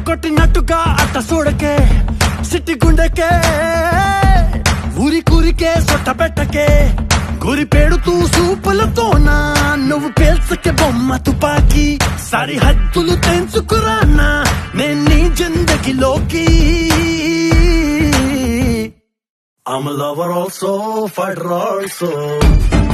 కొట్టినట్టుగా అట్ట చూడకే సిట్టి గుండెకే ఊరి కూరికే సొట్ట పెట్టకే గురి పేడుతూ సూపులతోనా నువ్వు పేల్చకే బొమ్మ తుపాకి సరిహద్దులు తెంచుకురానా నేను నీ జిందగీలోకి I'm a lover also, fighter also